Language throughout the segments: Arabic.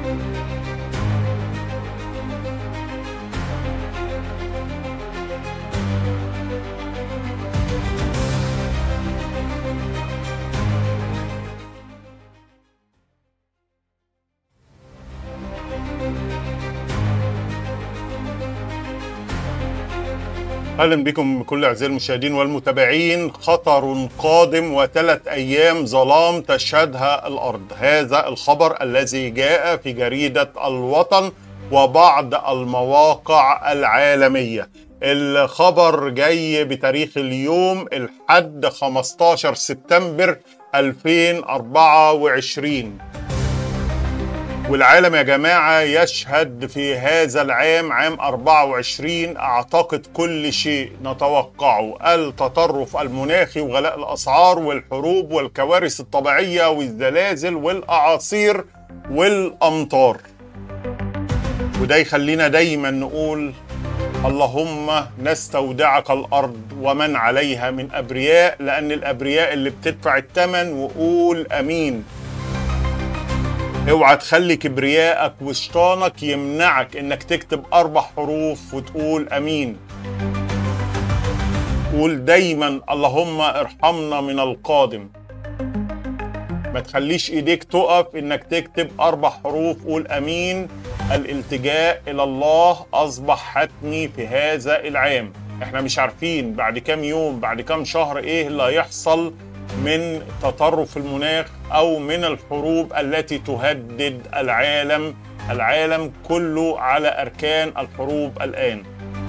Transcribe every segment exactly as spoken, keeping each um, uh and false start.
اهلا بكم كل اعزائي المشاهدين والمتابعين. خطر قادم وثلاث ايام ظلام تشهدها الارض. هذا الخبر الذي جاء في جريدة الوطن وبعض المواقع العالمية. الخبر جاي بتاريخ اليوم الحد خمستاشر سبتمبر ألفين وأربعة وعشرين، والعالم يا جماعة يشهد في هذا العام عام أربعة وعشرين أعتقد كل شيء نتوقعه: التطرف المناخي وغلاء الأسعار والحروب والكوارث الطبيعية والزلازل والأعاصير والأمطار. وده يخلينا دايما نقول اللهم نستودعك الأرض ومن عليها من أبرياء، لأن الأبرياء اللي بتدفع الثمن، وقول أمين. اوعى تخلي كبريائك وشيطانك يمنعك انك تكتب اربع حروف وتقول امين. قول دايما اللهم ارحمنا من القادم. ما تخليش ايديك تقف انك تكتب اربع حروف. قول امين. الالتجاء الى الله اصبح حتمي في هذا العام. احنا مش عارفين بعد كام يوم بعد كام شهر ايه اللي هيحصل من تطرف المناخ أو من الحروب التي تهدد العالم. العالم كله على أركان الحروب الآن.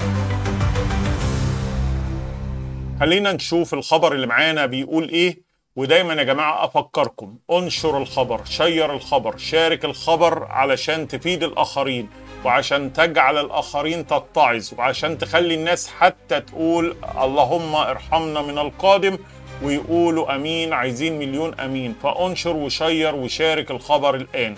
خلينا نشوف الخبر اللي معانا بيقول إيه. ودايما يا جماعة أفكركم: انشر الخبر، شير الخبر، شارك الخبر علشان تفيد الآخرين، وعشان تجعل الآخرين تتعظ، وعشان تخلي الناس حتى تقول اللهم ارحمنا من القادم ويقولوا امين. عايزين مليون امين. فانشر وشير وشارك الخبر الان.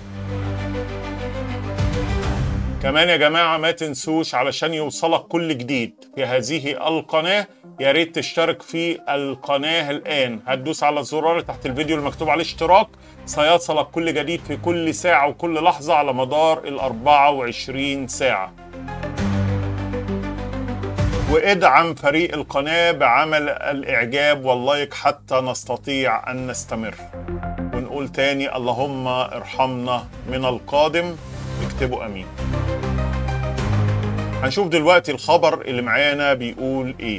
كمان يا جماعه ما تنسوش علشان يوصلك كل جديد في هذه القناه، يا ريت تشترك في القناه الان. هتدوس على الزرار تحت الفيديو المكتوب عليه اشتراك، سيصلك كل جديد في كل ساعه وكل لحظه على مدار ال أربعة وعشرين ساعه. وادعم فريق القناة بعمل الإعجاب واللايك حتى نستطيع أن نستمر. ونقول تاني اللهم ارحمنا من القادم. اكتبوا أمين. هنشوف دلوقتي الخبر اللي معانا بيقول إيه.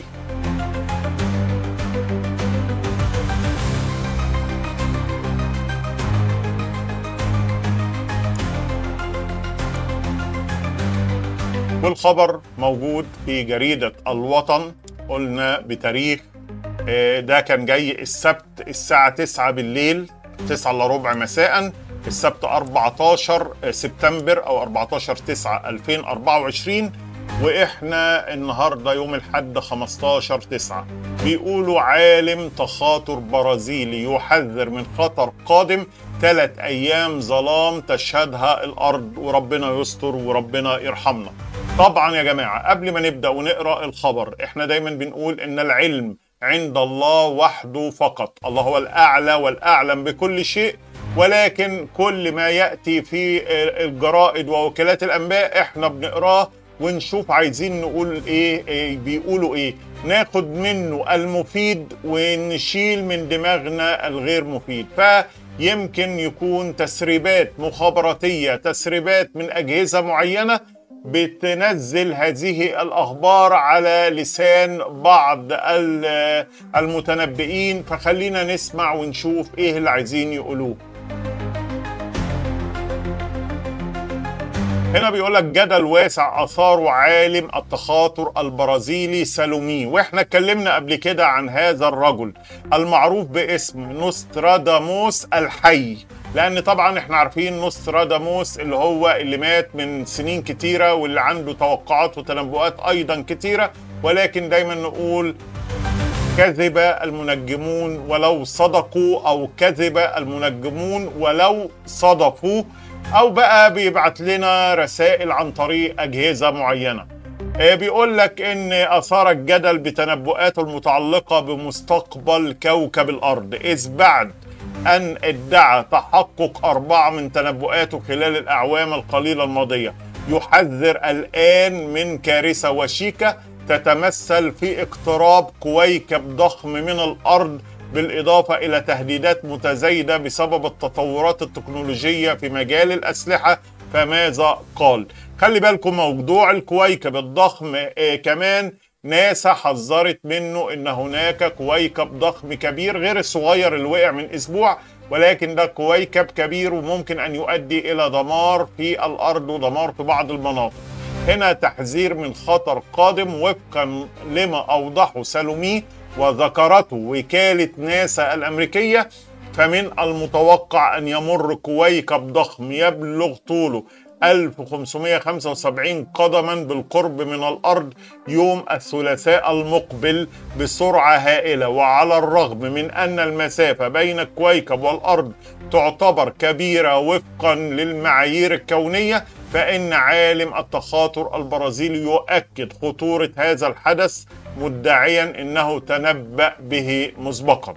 والخبر موجود في جريدة الوطن. قلنا بتاريخ ده كان جاي السبت الساعة تسعة بالليل، تسعة الا ربع مساء، السبت أربعتاشر سبتمبر أو أربعتاشر تسعة ألفين وأربعة وعشرين، وإحنا النهاردة يوم الحد خمستاشر تسعة. بيقولوا عالم تخاطر برازيلي يحذر من خطر قادم، ثلاث أيام ظلام تشهدها الأرض، وربنا يستر وربنا يرحمنا. طبعا يا جماعة قبل ما نبدأ ونقرأ الخبر، احنا دايما بنقول ان العلم عند الله وحده فقط. الله هو الأعلى والأعلم بكل شيء، ولكن كل ما يأتي في الجرائد ووكالات الأنباء احنا بنقراه ونشوف عايزين نقول ايه, إيه بيقولوا ايه، ناخد منه المفيد ونشيل من دماغنا الغير مفيد. فيمكن يكون تسريبات مخابراتية، تسريبات من أجهزة معينة بتنزل هذه الأخبار على لسان بعض المتنبئين. فخلينا نسمع ونشوف ايه اللي عايزين يقولوه. هنا بيقولك جدل واسع أثاره عالم التخاطر البرازيلي سالومي. واحنا اتكلمنا قبل كده عن هذا الرجل المعروف باسم نوستراداموس الحي، لأن طبعا احنا عارفين نوستراداموس اللي هو اللي مات من سنين كتيرة واللي عنده توقعات وتنبؤات أيضا كتيرة، ولكن دايما نقول كذب المنجمون ولو صدقوا، أو كذب المنجمون ولو صدفوا، أو بقى بيبعت لنا رسائل عن طريق أجهزة معينة. بيقول لك إن أثار الجدل بتنبؤاته المتعلقة بمستقبل كوكب الأرض، إذ بعد أن ادعى تحقق أربعة من تنبؤاته خلال الأعوام القليلة الماضية، يحذر الآن من كارثة وشيكة تتمثل في اقتراب كويكب ضخم من الأرض، بالإضافة إلى تهديدات متزايدة بسبب التطورات التكنولوجية في مجال الأسلحة. فماذا قال؟ خلي بالكم موضوع الكويكب الضخم آه كمان ناسا حذرت منه ان هناك كويكب ضخم كبير غير الصغير اللي وقع من اسبوع، ولكن ده كويكب كبير وممكن ان يؤدي الى دمار في الارض ودمار في بعض المناطق. هنا تحذير من خطر قادم وفقا لما اوضحه سالومي وذكرته وكالة ناسا الامريكية. فمن المتوقع ان يمر كويكب ضخم يبلغ طوله ألف وخمسمائة وخمسة وسبعين قدما بالقرب من الأرض يوم الثلاثاء المقبل بسرعة هائلة. وعلى الرغم من أن المسافة بين الكويكب والأرض تعتبر كبيرة وفقا للمعايير الكونية، فإن عالم التخاطر البرازيلي يؤكد خطورة هذا الحدث مدعيا أنه تنبأ به مسبقا.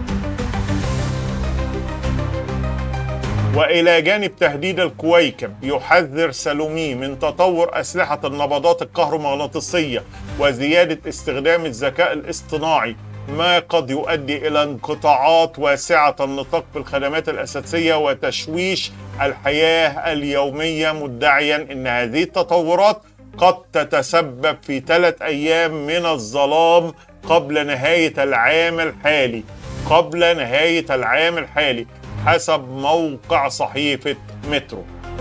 وإلى جانب تهديد الكويكب، يحذر سالومي من تطور أسلحة النبضات الكهرومغناطيسية وزيادة استخدام الذكاء الاصطناعي، ما قد يؤدي إلى انقطاعات واسعة النطاق في الخدمات الأساسية وتشويش الحياة اليومية، مدعيا أن هذه التطورات قد تتسبب في ثلاث أيام من الظلام قبل نهاية العام الحالي قبل نهاية العام الحالي حسب موقع صحيفة مترو.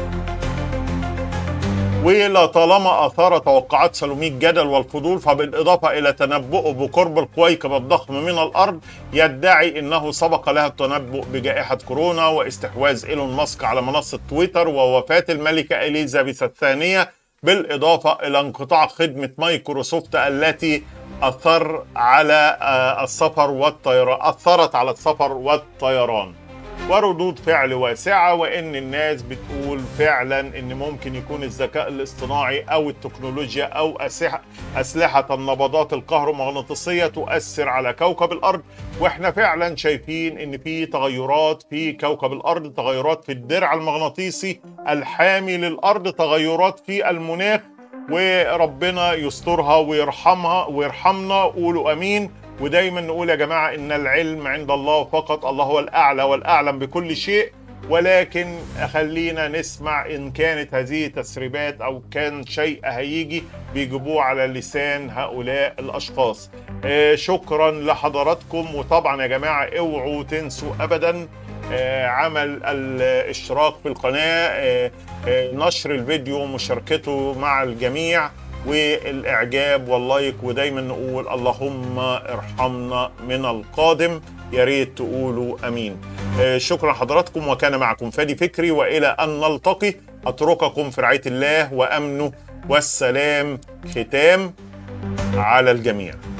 ولطالما أثار توقعات سالومي الجدل والفضول، فبالإضافة إلى تنبؤه بقرب الكويكب الضخم من الأرض، يدعي أنه سبق له التنبؤ بجائحة كورونا واستحواذ إيلون ماسك على منصة تويتر ووفاة الملكة إليزابيث الثانية، بالإضافة إلى انقطاع خدمة مايكروسوفت التي أثر على السفر والطيران أثرت على السفر والطيران. وردود فعل واسعة، وإن الناس بتقول فعلا إن ممكن يكون الذكاء الاصطناعي أو التكنولوجيا أو أسلحة النبضات الكهرومغناطيسية تؤثر على كوكب الأرض. وإحنا فعلا شايفين إن في تغيرات في كوكب الأرض، تغيرات في الدرع المغناطيسي الحامي للأرض، تغيرات في المناخ، وربنا يسترها ويرحمها ويرحمنا. قولوا أمين. ودايما نقول يا جماعة إن العلم عند الله فقط، الله هو الأعلى والأعلم بكل شيء. ولكن خلينا نسمع إن كانت هذه تسريبات أو كان شيء هيجي بيجيبوه على لسان هؤلاء الأشخاص. آه شكرا لحضراتكم. وطبعا يا جماعة اوعوا تنسوا أبدا آه عمل الاشتراك في القناة، آه آه نشر الفيديو ومشاركته مع الجميع، والإعجاب واللايك. ودايما نقول اللهم ارحمنا من القادم. يا ريت تقولوا أمين. شكرا حضراتكم، وكان معكم فادي فكري، وإلى أن نلتقي أترككم في رعاية الله وأمنه والسلام ختام على الجميع.